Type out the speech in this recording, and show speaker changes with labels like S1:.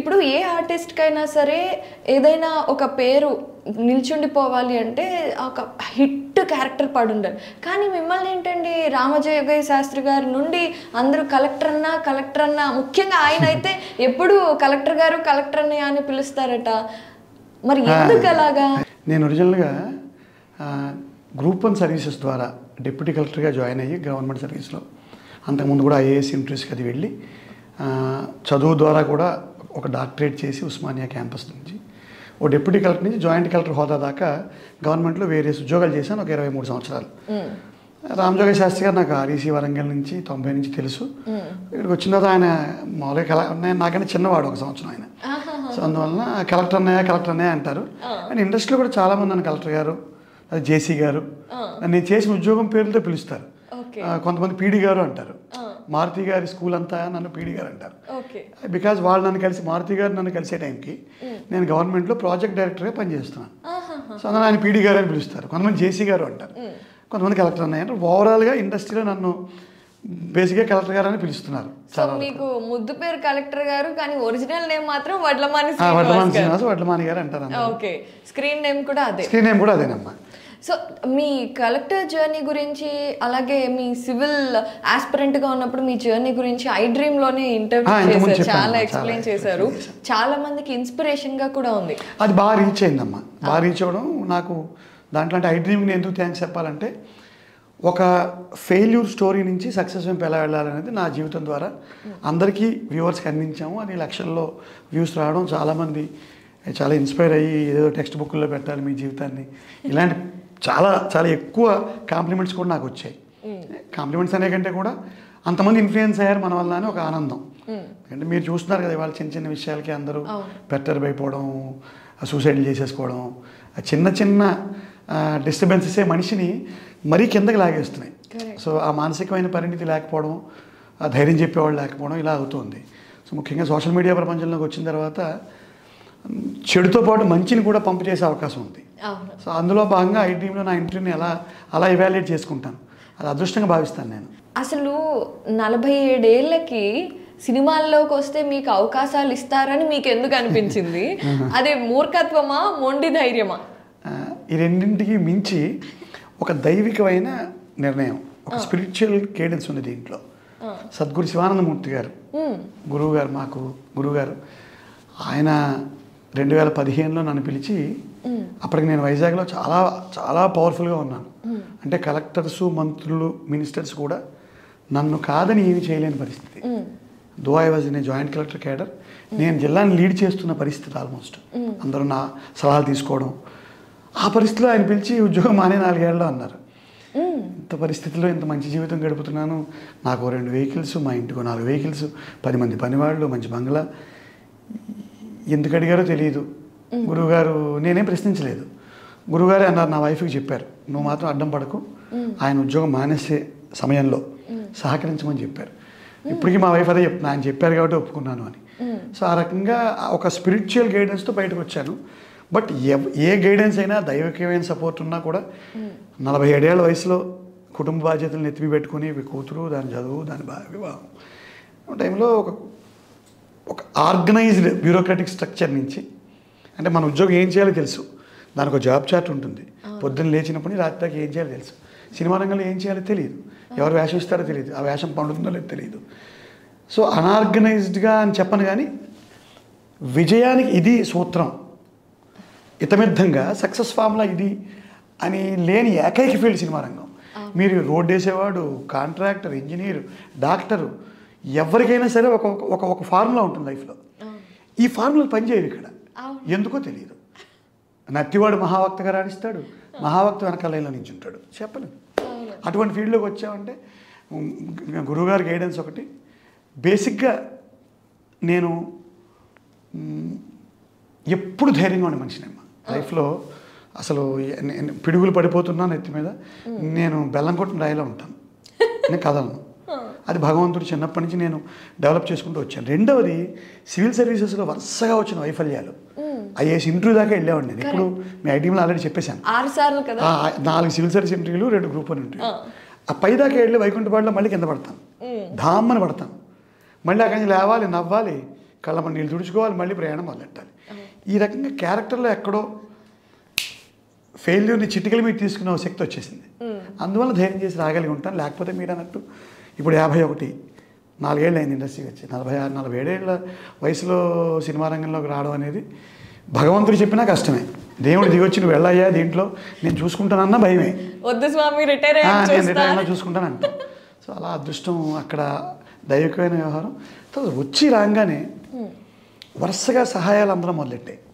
S1: ఇప్పుడు ఏ ఆర్టిస్ట్కైనా సరే ఏదైనా ఒక పేరు నిల్చుండిపోవాలి అంటే ఒక హిట్ క్యారెక్టర్ పడి ఉండాలి. కానీ మిమ్మల్ని ఏంటండి రామజోగయ్య శాస్త్రి గారి నుండి అందరూ కలెక్టర్ అన్న, ముఖ్యంగా ఆయన అయితే ఎప్పుడు కలెక్టర్ అన్నయ్య అని పిలుస్తారట. మరి ఎందుకు అలాగా?
S2: నేను ఒరిజినల్గా గ్రూప్ 1 సర్వీసెస్ ద్వారా డిప్యూటీ కలెక్టర్గా జాయిన్ అయ్యి గవర్నమెంట్ సర్వీస్లో, అంతకుముందు కూడా ఐఏఎస్ ఇంటర్వ్యూస్కి అది వెళ్ళి చదువు ద్వారా కూడా ఒక డాక్టరేట్ చేసి ఉస్మానియా క్యాంపస్ నుంచి ఓ డిప్యూటీ కలెక్టర్ నుంచి జాయింట్ కలెక్టర్ హోదా దాకా గవర్నమెంట్లో వేరియస్ ఉద్యోగాలు చేశాను. ఒక 23 సంవత్సరాలు. రామజోగయ్య శాస్త్రి గారు నాకు ఆర్ఈసీ వరంగల్ నుంచి 90 నుంచి తెలుసు. ఇక్కడికి వచ్చిన తర్వాత ఆయన మామూలుగా నాకైనా చిన్నవాడు 1 సంవత్సరం ఆయన. సో అందువలన కలెక్టర్ అన్నయ్య అంటారు. అండ్ ఇండస్ట్రీలో కూడా చాలామంది నన్ను కలెక్టర్ గారు, అది జేసీ గారు, నేను చేసిన ఉద్యోగం పేర్లతో పిలుస్తారు. కొంతమంది పీడీ గారు అంటారు. మారుతి గారి స్కూల్ అంతా నన్ను పీడీ గారు అంటారు. బికాజ్ వాళ్ళు నన్ను కలిసి, మారుతి గారు నన్ను కలిసే టైంకి నేను గవర్నమెంట్లో ప్రాజెక్ట్ డైరెక్టర్గా పనిచేస్తున్నాను. సో అందులో ఆయన పీడీ గారు అని పిలుస్తారు. కొంతమంది జేసీ గారు అంటారు, కొంతమంది కలెక్టర్ అన్నయ్య అంటారు. ఓవరాల్గా ఇండస్ట్రీలో నన్ను బేసిక్గా కలెక్టర్ గారు అని పిలుస్తున్నారు.
S1: మీకు ముద్దు పేరు కలెక్టర్ గారు, కానీ ఒరిజినల్ నేమ్ మాత్రం వడ్లమాని
S2: శ్రీనివాస్, వడ్లమాని గారు అంటారు.
S1: ఓకే, స్క్రీన్ నేమ్ కూడా
S2: అదేనమ్మా.
S1: సో మీ కలెక్టర్ జర్నీ గురించి, అలాగే మీ సివిల్ ఆస్పిరెంట్గా ఉన్నప్పుడు మీ జర్నీ గురించి iDreamలోనే ఇంటర్వ్యూ చేశారు, చాలా ఎక్స్ప్లెయిన్ చేశారు. చాలా మందికి ఇన్స్పిరేషన్గా కూడా ఉంది.
S2: అది బాగా రీచ్ అయిందమ్మా. బాగా రీచ్ అవ్వడం నాకు దాంట్లో అంటే iDreamని ఎందుకు థ్యాంక్స్ చెప్పాలంటే, ఒక ఫెయిల్యూర్ స్టోరీ నుంచి సక్సెస్ వైపు ఎలా వెళ్ళాలనేది నా జీవితం ద్వారా అందరికీ వ్యూవర్స్కి అందించాము. అది లక్షల్లో వ్యూస్ రావడం, చాలామంది చాలా ఇన్స్పైర్ అయ్యి ఏదో టెక్స్ట్ బుక్లో పెట్టాలి మీ జీవితాన్ని, ఇలాంటి చాలా చాలా ఎక్కువ కాంప్లిమెంట్స్ కూడా నాకు వచ్చాయి. కాంప్లిమెంట్స్ అనే కంటే కూడా అంతమంది ఇన్ఫ్లుయెన్స్ అయ్యారు మన వల్ల అని ఒక ఆనందం. అంటే మీరు చూస్తున్నారు కదా ఇవాళ చిన్న చిన్న విషయాలకి అందరూ పెర్టర్బ్ అయిపోవడం, సూసైడ్లు చేసేసుకోవడం, చిన్న చిన్న డిస్టర్బెన్సెసే మనిషిని మరీ కిందకి లాగేస్తున్నాయి. సో ఆ మానసికమైన పరిణితి లేకపోవడం, ఆ ధైర్యం చెప్పేవాళ్ళు లేకపోవడం ఇలా అవుతుంది. సో ముఖ్యంగా సోషల్ మీడియా ప్రపంచంలోకి వచ్చిన తర్వాత చెడుతో పాటు మంచిని కూడా పంపు చేసే అవకాశం ఉంది. సో అందులో భాగంగా iDreamలో నా ఇంటర్వ్యూని అలా ఎవాల్యుయేట్ చేసుకుంటాను. అది అదృష్టంగా భావిస్తాను నేను.
S1: అసలు 47 ఏళ్ళకి సినిమాల్లోకి వస్తే మీకు అవకాశాలు ఇస్తారని మీకు ఎందుకు అనిపించింది? అదే మూర్ఖత్వమా, మొండి ధైర్యమా?
S2: ఈ రెండింటికి మించి ఒక దైవికమైన నిర్ణయం, ఒక స్పిరిచువల్ గైడెన్స్ ఉంది దీంట్లో. సద్గురు శివానందమూర్తి గారు, మాకు గురువుగారు, ఆయన 2015లో నన్ను పిలిచి, అప్పటికి నేను వైజాగ్లో చాలా చాలా పవర్ఫుల్గా ఉన్నాను. అంటే కలెక్టర్స్, మంత్రులు, మినిస్టర్స్ కూడా నన్ను కాదని ఏమి చేయలేని పరిస్థితి. Though I was in a joint collector cadre, నేను జిల్లాని లీడ్ చేస్తున్న పరిస్థితి ఆల్మోస్ట్. అందరూ నా సలహాలు తీసుకోవడం. ఆ పరిస్థితిలో ఆయన పిలిచి ఉద్యోగం మానే 4 ఏళ్ళలో అన్నారు. ఇంత పరిస్థితిలో ఇంత మంచి జీవితం గడుపుతున్నాను, నాకు 2 వెహికల్స్, మా ఇంటికి 4 వెహికల్స్, 10 మంది పనివాళ్ళు, మంచి బంగ్లా. ఎందుకు అడిగారో తెలియదు. గురువుగారు నేనేం ప్రశ్నించలేదు. గురువుగారే అన్నారు, నా వైఫ్కి చెప్పారు, నువ్వు మాత్రం అడ్డం పడకు, ఆయన ఉద్యోగం మానేసే సమయంలో సహకరించమని చెప్పారు. ఇప్పటికీ మా వైఫ్ అదే చెప్తున్నా, ఆయన చెప్పారు కాబట్టి ఒప్పుకున్నాను అని. సో ఆ రకంగా ఒక స్పిరిచువల్ గైడెన్స్తో బయటకు వచ్చాను. బట్ ఏ గైడెన్స్ అయినా, దైవికమైన సపోర్ట్ ఉన్నా కూడా 47 ఏళ్ల వయసులో కుటుంబ బాధ్యతలను ఎత్తిపి పెట్టుకుని, కూతురు, దాని చదువు, దాని వివాహం టైంలో ఒక ఆర్గనైజ్డ్ బ్యూరోక్రాటిక్ స్ట్రక్చర్ నుంచి, అంటే మన ఉద్యోగం ఏం చేయాలో తెలుసు, దానికి ఒక జాబ్ చార్ట్ ఉంటుంది. పొద్దున్న లేచినప్పుడు రాత్రి దాకా ఏం చేయాలో తెలుసు. సినిమా రంగంలో ఏం చేయాలో తెలియదు, ఎవరు వేషం ఇస్తారో తెలియదు, ఆ వేషం పండుతుందో లేదో తెలియదు. సో అనార్గనైజ్డ్గా అని చెప్పను, కానీ విజయానికి ఇది సూత్రం, ఇతమిద్ధంగా సక్సెస్ ఫార్ములా ఇది అని లేని ఏకైక ఫీల్డ్ సినిమా రంగం. మీరు రోడ్డు వేసేవాడు, కాంట్రాక్టర్, ఇంజనీరు, డాక్టరు, ఎవరికైనా సరే ఒక ఫార్ములా ఉంటుంది లైఫ్లో. ఈ ఫార్ములా పనిచేయదు ఇక్కడ, ఎందుకో తెలియదు. నత్తివాడు మహావక్తగా రాణిస్తాడు, మహావక్త వెనకాల లైన్లో నుంచి ఉంటాడు, చెప్పలేదు. అటువంటి ఫీల్డ్లోకి వచ్చామంటే గురువుగారి గైడెన్స్ ఒకటి. బేసిక్గా నేను ఎప్పుడు ధైర్యంగా ఉండే మనిషినమ్మా లైఫ్లో. అసలు పిడుగులు పడిపోతున్నాను ఎత్తి మీద, నేను బెల్లం కొట్టిన రాయిలో ఉంటాను, నేను కదలను. అది భగవంతుడు చిన్నప్పటి నుంచి నేను డెవలప్ చేసుకుంటూ వచ్చాను. రెండవది, సివిల్ సర్వీసెస్లో వరుసగా వచ్చిన వైఫల్యాలు. ఐఏఎస్ ఇంటర్వ్యూ దాకా వెళ్ళేవాడిని నేను. ఇప్పుడు మీ iDreamలో ఆల్రెడీ చెప్పేశాను, 4 సివిల్ సర్వీస్ ఇంటర్వ్యూలు, 2 గ్రూప్ 1 ఇంటర్వ్యూ. ఆ పై దాకా వెళ్ళి వైకుంఠపాడులో మళ్ళీ కింద పడతాను, ధామ్మని పడతాను. మళ్ళీ అక్కడి నుంచి లేవాలి, నవ్వాలి, కళ్ళ నీళ్ళు తుడుచుకోవాలి, మళ్ళీ ప్రయాణం మొదలెట్టాలి. ఈ రకంగా క్యారెక్టర్లో ఎక్కడో ఫెయిల్యూర్ని చిటికల మీద తీసుకునే శక్తి వచ్చేసింది. అందువల్ల ధైర్యం చేసి రాగలిగి ఉంటాను. లేకపోతే మీరు అన్నట్టు ఇప్పుడు 51, 4 ఏళ్ళు అయింది ఇండస్ట్రీకి వచ్చి. 46, 47 ఏళ్ళ వయసులో సినిమా రంగంలోకి రావడం అనేది భగవంతుడు చెప్పినా కష్టమే. దేవుడు దిగొచ్చి నువ్వు వెళ్ళయ్యా దీంట్లో నేను చూసుకుంటానన్నా భయమే.
S1: వద్దు స్వామి రిటైర్
S2: నేను రిటైర్ అయినా చూసుకుంటానంట. సో అలా అదృష్టం అక్కడ దైవికమైన వ్యవహారం. వచ్చి రాగానే వరుసగా సహాయాలు అందరం మొదలెట్టాయి.